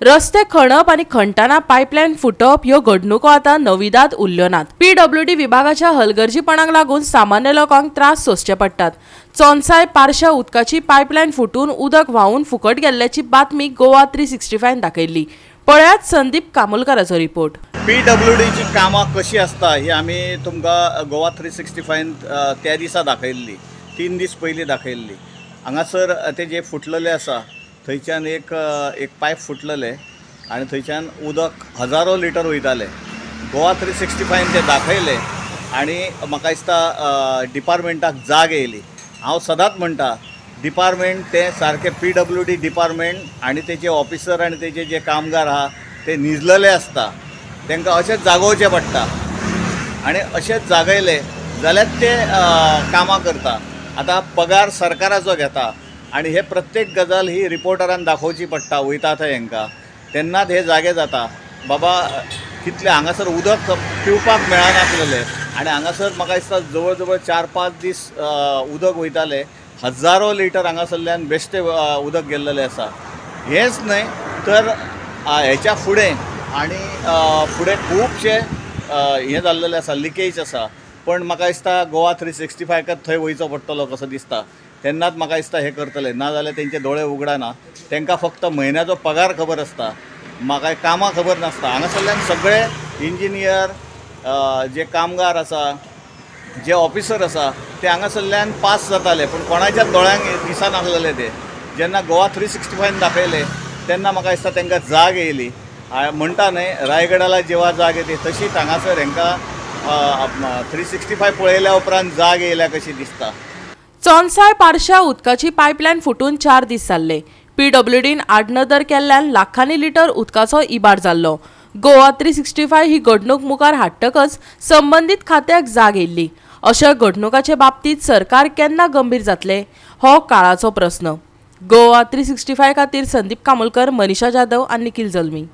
रस्ते खणप आणि खणटाना पाईपलाईन फुटप ह्यो घडणुको आता नविदाद उरल्यो नात। पीडब्ल्यूडी विभागाच्या हलगर्जीपणाक लागून सामान्य लोकांक त्रास सोंसचे पडटात। चोनसाय पारशा उदकाची पाईपलाईन फुटून उदक व्हावून फुकट गेल्ल्याची बातमी गोवा 365 दाखयल्ली। पळयात संदीप कामोलकराचो रिपोर्ट। पीडब्ल्यूडीची कामां कशी आसता ही आमी तुमकां गोवा 365 त्या दिसा दाखयल्ली, 3 दीस पयलीं दाखयल्ली। हांगासर ते जे फुटलेले आसा थंयच्यान एक पायप फुटलेले आनी थंयच्यान उदक हजारो लिटर वयताले। गोवा 365 ते दाखयले आनी म्हाका दिसता डिपार्टमेंटाक जाग येयली। हांव सदांच म्हणटा डिपार्टमेंट ते सारके पीडब्ल्यूडी डिपार्टमेंट आनी तेजे ऑफिसर आनी तेजे जे कामगार आहा ते निजलेले आसता, तांकां अशेंच जागोवचें पडटा आनी अशेंच जागयले जाल्यार ते कामां करता। आतां पगार सरकाराचो घेता आनी हे प्रत्येक गजाल ही रिपोर्टरान दाखोवची पडटा वयता थंय हांकां, तेन्नाच हे जागे जाता। बाबा कितले हांगासर उदक पिवपाक मेळनासलेले आनी हांगासर म्हाका दिसता जवळ जवळ 4-5 दीस उदक वयताले, हजारो लिटर हांगासरल्यान बेश्टे उदक गेल्लेले आसा। हेंच न्हय तर हेच्या फुडें आनी फुडें खुबशे हें जाल्लेलें आसा, लिकेज आसा। पण म्हाका दिसता गोवा 365 थंय वयचो पडटलो कसो दिसता, तेन्नाच म्हाका दिसता हे करतले, नाजाल्यार तेंचे दोळे उगडाना। तांकां फक्त म्हयन्याचो पगार खबर आसता, म्हाका कामां खबर नासता। हांगासरल्यान सगळे इंजिनियर जे कामगार आसा, जे ऑफिसर आसा ते हांगासरल्यान पास जाताले, पण कोणाच्या दोळ्यांक दिसनासलेले ते। जेन्ना गोवा 365 दाखयले तेन्ना म्हाका दिसता तांकां जाग येयली। म्हणटा न्हय रायगडाला जेव्हा जाग येते तशीच हांगासर हांकां 365 पळयल्या उपरांत जाग येयल्या कशी दिसता। चोनसाय पारशा उदकाची पाईपलाईन फुटून 4 दीस जाल्ले। पीडब्ल्यूडीन आडनदर केल्ल्यान लाखांनी लिटर उदकाचो इबाड जाल्लो। गोवा 365 ही घडणूक मुखार हाडटकच संबंधीत खात्याक जाग येयल्ली। अशा घडणुकाचे बाबतीत सरकार केन्ना गंभीर जातले हो काळाचो प्रस्न। गोवा 365 खातीर संदीप कामोलकर, मनीषा जाधव आनी निखिल जल्मी।